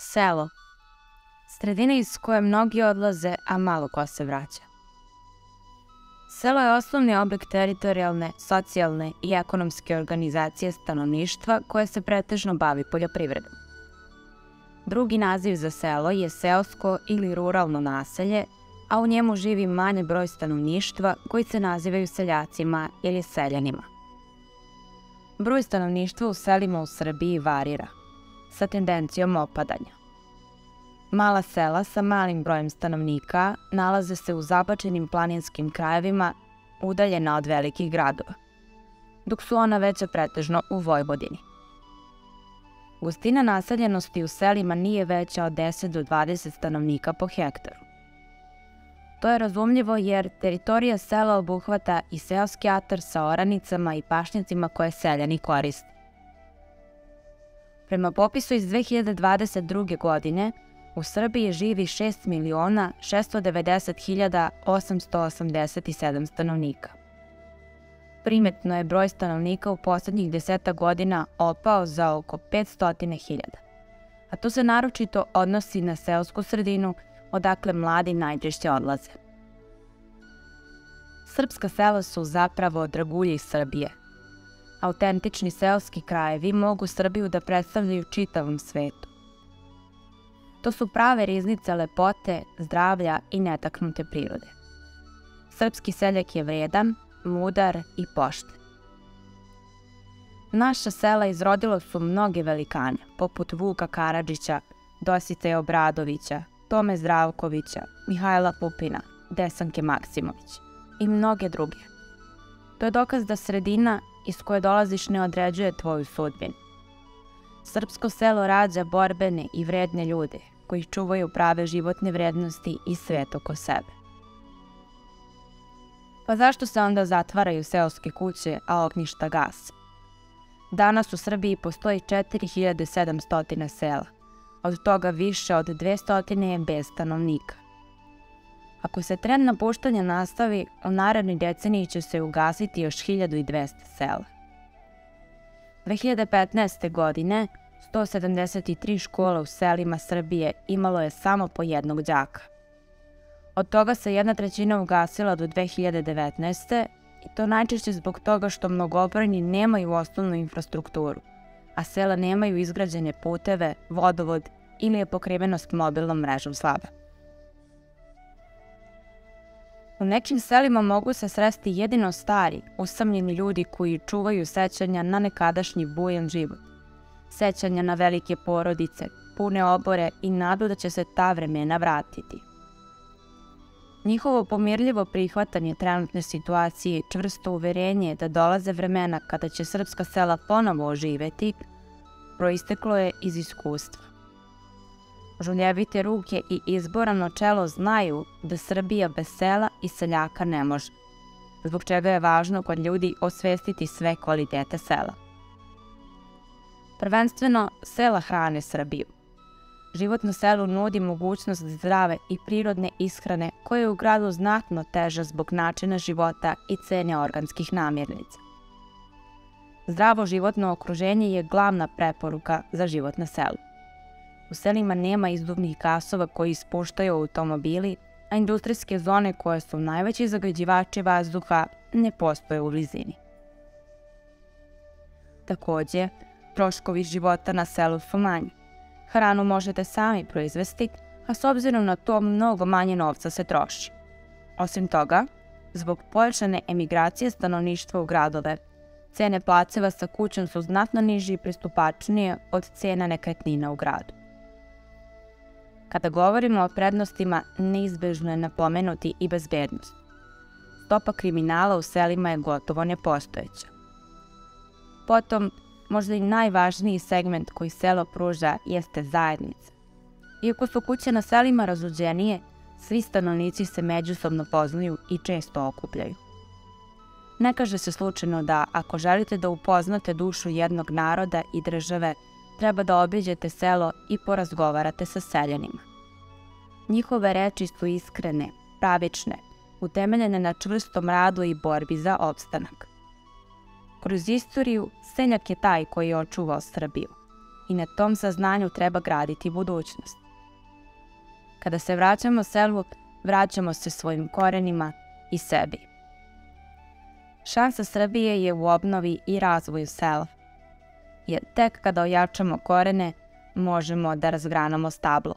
Selo. Sredina iz koje mnogi odlaze, a malo ko se vraća. Selo je osnovni oblik teritorijalne, socijalne i ekonomske organizacije stanovništva koje se pretežno bavi poljoprivredom. Drugi naziv za selo je seosko ili ruralno naselje, a u njemu živi manji broj stanovništva koji se nazivaju seljacima ili seljanima. Broj stanovništva u selima u Srbiji varira, sa tendencijom opadanja. Mala sela sa malim brojem stanovnika nalaze se u zabačenim planinskim krajevima udaljena od velikih gradova, dok su ona veća pretežno u Vojvodini. Gustina naseljenosti u selima nije veća od 10 do 20 stanovnika po hektaru. To je razumljivo jer teritorija sela obuhvata i seoski atar sa oranicama i pašnjacima koje seljani koriste. Prema popisu iz 2022. godine, u Srbiji živi 6.690.887 stanovnika. Primetno je broj stanovnika u poslednjih 10 godina opao za oko 500.000, a to se naročito odnosi na seosku sredinu, odakle mladi najčešće odlaze. Srpska sela su zapravo dragulji Srbije. Autentični seoski krajevi mogu Srbiju da predstavljaju čitavom svetu. To su prave riznice lepote, zdravlja i netaknute prirode. Srpski seljak je vredan, mudar i pošten. Naša sela izrodilo su mnoge velikane, poput Vuka Karadžića, Dositeja Obradovića, Tome Zdravkovića, Mihajla Pupina, Desanke Maksimović i mnoge druge. To je dokaz da sredina iz koje dolaziš ne određuje tvoju sudbinu. Srpsko selo rađa borbene i vredne ljude koji čuvaju prave životne vrednosti i svet oko sebe. Pa zašto se onda zatvaraju seoske kuće, a ognjišta gase? Danas u Srbiji postoji 4700 sela, od toga više od 200 je bez stanovnika. Ako se trend napuštanja nastavi, u narednoj deceniji će se ugasiti još 1200 sela. 2015. godine 173 škola u selima Srbije imalo je samo po jednog đaka. Od toga se 1/3 ugasila do 2019. i to najčešće zbog toga što mnogobrojni nemaju osnovnu infrastrukturu, a sela nemaju izgrađene puteve, vodovod ili je pokrivenost mobilnom mrežom slaba. U nekim selima mogu se sresti jedino stari, usamljeni ljudi koji čuvaju sećanja na nekadašnji bujan život, sećanja na velike porodice, pune obore i nadu da će se ta vremena vratiti. Njihovo pomirljivo prihvatanje trenutne situacije i čvrsto uverenje da dolaze vremena kada će srpska sela ponovo oživeti, proisteklo je iz iskustva. Žuljevite ruke i izborano čelo znaju da Srbija bez sela i seljaka ne može, zbog čega je važno kod ljudi osvestiti sve kvalitete sela. Prvenstveno, sela hrane Srbiju. Život na selu nudi mogućnost zdrave i prirodne ishrane koja je u gradu znatno teža zbog načina života i cene organskih namirnica. Zdravo životno okruženje je glavna preporuka za život na selu. U selima nema izduvnih gasova koji ispuštaju automobili, a industrijske zone koje su najveći zagađivači vazduha ne postoje u blizini. Takođe, troškovi života na selu su manji. Hranu možete sami proizvesti, a s obzirom na to mnogo manje novca se troši. Osim toga, zbog pojačane emigracije stanovništva u gradove, cene placeva sa kućom su znatno niže i pristupačnije od cena nekretnina u gradu. Kada govorimo o prednostima, neizbežno je napomenuti i bezbednost. Stopa kriminala u selima je gotovo nepostojeća. Potom, možda i najvažniji segment koji selo pruža jeste zajednica. Iako su kuće na selima razuđenije, svi stanovnici se međusobno poznaju i često okupljaju. Ne kaže se slučajno da ako želite da upoznate dušu jednog naroda i države, treba da obiđete selo i porazgovarate sa seljanima. Njihove reči su iskrene, pravične, utemeljene na čvrstom radu i borbi za opstanak. Kroz istoriju, seljak je taj koji je očuvao Srbiju. i na tom saznanju treba graditi budućnost. Kada se vraćamo selu, vraćamo se svojim korenima i sebi. Šansa Srbije je u obnovi i razvoju sela, jer tek kada ojačamo korene, možemo da razgranamo stablo.